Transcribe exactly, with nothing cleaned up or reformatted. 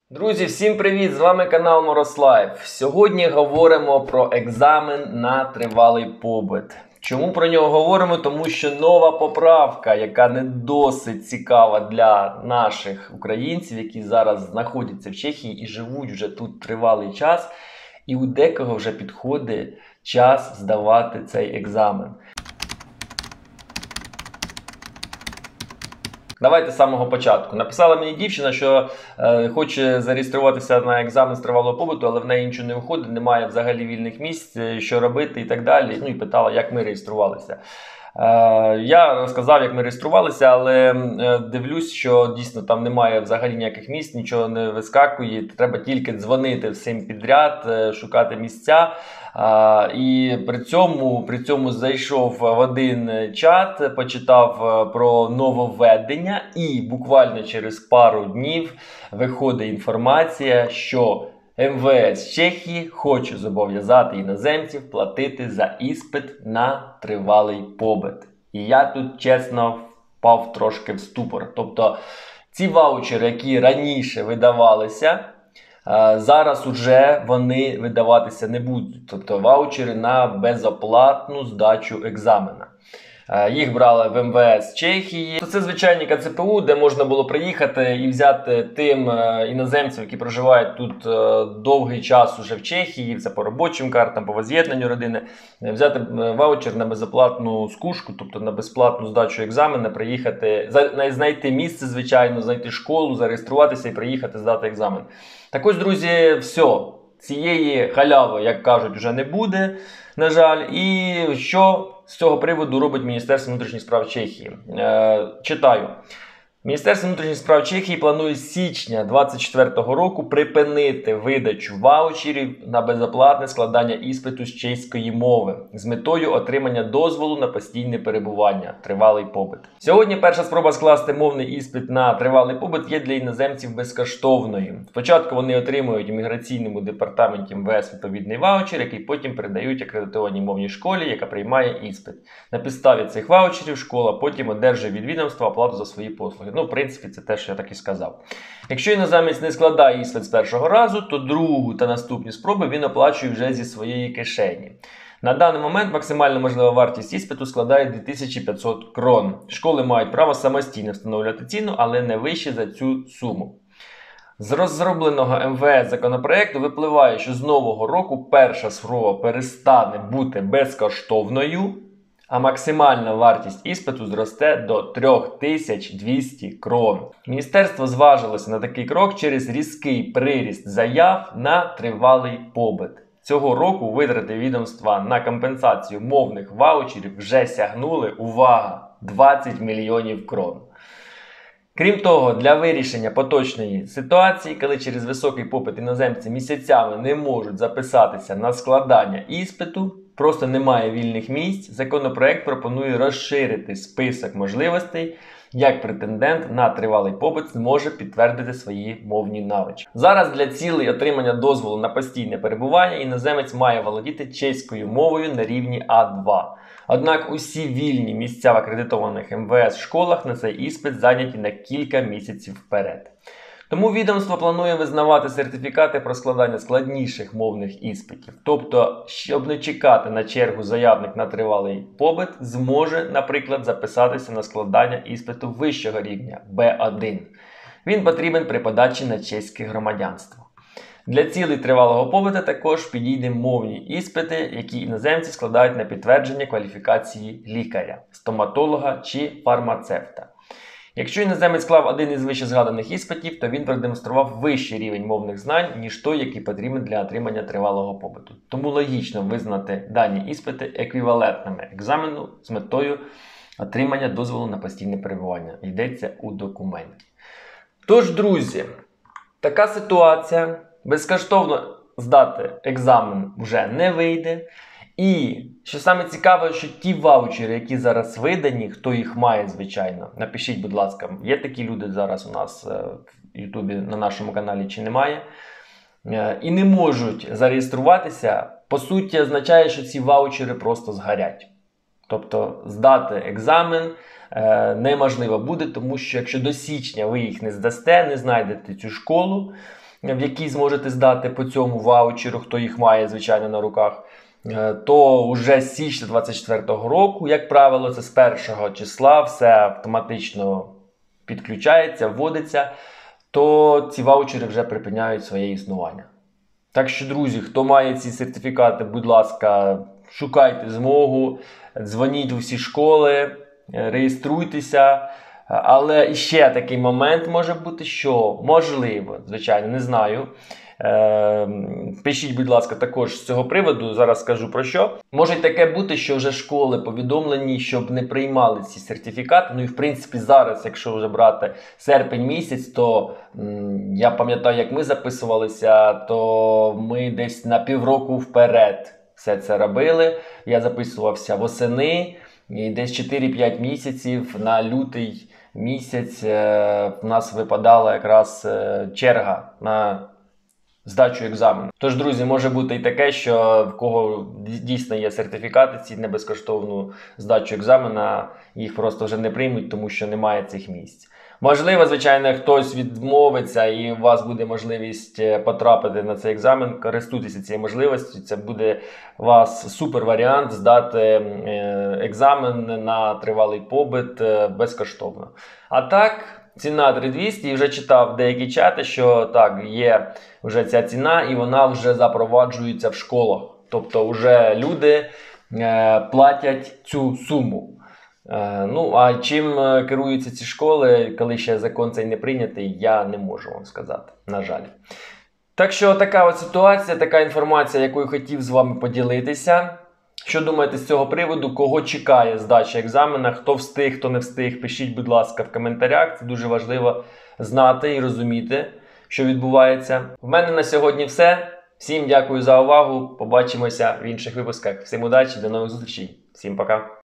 Друзі, всім привіт! З вами канал Морослайф. Сьогодні говоримо про екзамен на тривалий побит. Чому про нього говоримо? Тому що нова поправка, яка не досить цікава для наших українців, які зараз знаходяться в Чехії і живуть вже тут тривалий час, і у декого вже підходить час здавати цей екзамен. Давайте з самого початку. Написала мені дівчина, що е, хоче зареєструватися на екзамен з тривалого побуту, але в неї нічого не виходить, немає взагалі вільних місць, що робити і так далі. Ну і питала, як ми реєструвалися. Е, я розказав, як ми реєструвалися, але е, дивлюсь, що дійсно там немає взагалі ніяких місць, нічого не вискакує. Треба тільки дзвонити всім підряд, е, шукати місця. А, і при цьому, при цьому зайшов в один чат, почитав про нововведення, і буквально через пару днів виходить інформація, що ем ве ес Чехії хоче зобов'язати іноземців платити за іспит на тривалий побит. І я тут, чесно, впав трошки в ступор. Тобто ці ваучери, які раніше видавалися, зараз уже вони видаватися не будуть. Тобто ваучери на безоплатну здачу екзамена. Їх брали в ем ве ес Чехії. Це звичайні ка це пе у, де можна було приїхати і взяти тим іноземцям, які проживають тут довгий час уже в Чехії, це по робочим картам, по воз'єднанню родини, взяти ваучер на безоплатну скушку, тобто на безплатну здачу екзамена, приїхати, знайти місце, звичайно, знайти школу, зареєструватися і приїхати здати екзамен. Так ось, друзі, все. Цієї халяви, як кажуть, вже не буде, на жаль. І що з цього приводу робить Міністерство внутрішніх справ Чехії? Е, читаю. Міністерство внутрішніх справ Чехії планує з січня двадцять четвертого року припинити видачу ваучерів на безоплатне складання іспиту з чеської мови з метою отримання дозволу на постійне перебування, тривалий побит. Сьогодні перша спроба скласти мовний іспит на тривалий побит є для іноземців безкоштовною. Спочатку вони отримують в імміграційному департаменті ем ве ес відповідний ваучер, який потім передають акредитованій мовній школі, яка приймає іспит. На підставі цих ваучерів школа потім одержує від відомства оплату за свої послуги. Ну, в принципі, це те, що я так і сказав. Якщо іноземець не складає іспит з першого разу, то другу та наступні спроби він оплачує вже зі своєї кишені. На даний момент максимальна можлива вартість іспиту складає дві тисячі п'ятсот крон. Школи мають право самостійно встановлювати ціну, але не вище за цю суму. З розробленого ем ве ес законопроекту випливає, що з нового року перша спроба перестане бути безкоштовною, а максимальна вартість іспиту зросте до три тисячі двісті крон. Міністерство зважилося на такий крок через різкий приріст заяв на тривалий побит. Цього року витрати відомства на компенсацію мовних ваучерів вже сягнули, увага, двадцять мільйонів крон. Крім того, для вирішення поточної ситуації, коли через високий попит іноземці місяцями не можуть записатися на складання іспиту, просто немає вільних місць, законопроект пропонує розширити список можливостей, як претендент на тривалий побит зможе підтвердити свої мовні навички. Зараз для цілей отримання дозволу на постійне перебування іноземець має володіти чеською мовою на рівні а два. Однак усі вільні місця в акредитованих ем ве ес школах на цей іспит зайняті на кілька місяців вперед. Тому відомство планує визнавати сертифікати про складання складніших мовних іспитів. Тобто, щоб не чекати на чергу заявник на тривалий побит, зможе, наприклад, записатися на складання іспиту вищого рівня бе один. Він потрібен при подачі на чеське громадянство. Для цілей тривалого побиту також підійде мовні іспити, які іноземці складають на підтвердження кваліфікації лікаря, стоматолога чи фармацевта. Якщо іноземець склав один із вище згаданих іспитів, то він продемонстрував вищий рівень мовних знань, ніж той, який потрібен для отримання тривалого побиту. Тому логічно визнати дані іспити еквівалентними екзамену з метою отримання дозволу на постійне перебування. Йдеться у документі. Тож, друзі, така ситуація. Безкоштовно здати екзамен вже не вийде. І, що саме цікаве, що ті ваучери, які зараз видані, хто їх має, звичайно, напишіть, будь ласка, є такі люди зараз у нас в Ютубі на нашому каналі чи немає, і не можуть зареєструватися, по суті, означає, що ці ваучери просто згорять. Тобто здати екзамен е, неможливо буде, тому що якщо до січня ви їх не здасте, не знайдете цю школу, в які зможете здати по цьому ваучеру, хто їх має, звичайно, на руках, то вже з січня двадцять четвертого року, як правило, це з першого числа все автоматично підключається, вводиться, то ці ваучери вже припиняють своє існування. Так що, друзі, хто має ці сертифікати, будь ласка, шукайте змогу, дзвоніть у всі школи, реєструйтеся. Але ще такий момент може бути, що можливо, звичайно, не знаю. Е, пишіть, будь ласка, також з цього приводу, зараз скажу про що. Може й таке бути, що вже школи повідомлені, щоб не приймали ці сертифікати. Ну і в принципі зараз, якщо вже брати серпень місяць, то м, я пам'ятаю, як ми записувалися, то ми десь на півроку вперед все це робили. Я записувався восени. І десь чотири-п'ять місяців на лютий місяць е, в нас випадала якраз е, черга на здачу екзамену. Тож, друзі, може бути і таке, що в кого дійсно є сертифікати, ці на безкоштовну здачу екзамена, їх просто вже не приймуть, тому що немає цих місць. Можливо, звичайно, хтось відмовиться і у вас буде можливість потрапити на цей екзамен, користуйтеся цією можливістю, це буде у вас супер варіант здати екзамен на тривалий побит безкоштовно. А так, ціна три тисячі двісті, і вже читав деякі чати, що так, є вже ця ціна і вона вже запроваджується в школах. Тобто вже люди е, платять цю суму. Ну, а чим керуються ці школи, коли ще закон цей не прийнятий, я не можу вам сказати, на жаль. Так що така от ситуація, така інформація, якою хотів з вами поділитися. Що думаєте з цього приводу? Кого чекає здача екзамена? Хто встиг, хто не встиг? Пишіть, будь ласка, в коментарях. Це дуже важливо знати і розуміти, що відбувається. В мене на сьогодні все. Всім дякую за увагу. Побачимося в інших випусках. Всім удачі, до нових зустрічей. Всім пока.